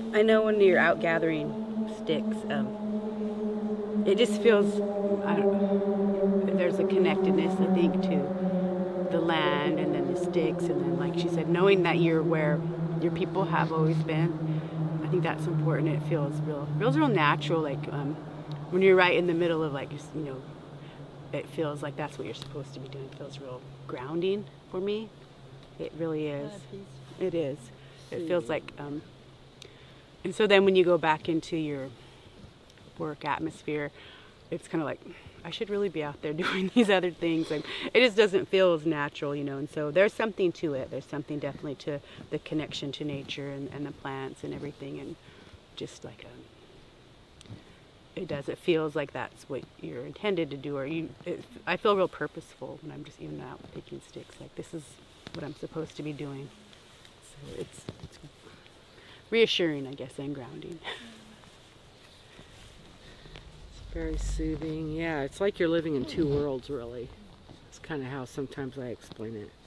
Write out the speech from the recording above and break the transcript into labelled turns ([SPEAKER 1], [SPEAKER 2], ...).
[SPEAKER 1] I know when you're out gathering sticks, it just feels, I don't, there's a connectedness, I think, to the land and then the sticks, and then, like she said, knowing that you're where your people have always been. I think that's important. It feels real natural, like when you're right in the middle of like just it feels like that's what you're supposed to be doing. It feels real grounding for me. It really is. It is. It feels like, and so then when you go back into your work atmosphere, it's kind of like, I should really be out there doing these other things. And it just doesn't feel as natural, And so there's something to it. There's something definitely to the connection to nature and the plants and everything. And just like it does. It feels like that's what you're intended to do. I feel real purposeful when I'm just even out picking sticks. Like this is what I'm supposed to be doing. So it's reassuring, I guess, and grounding.
[SPEAKER 2] Very soothing. Yeah, it's like you're living in two worlds, really. It's kind of how sometimes I explain it.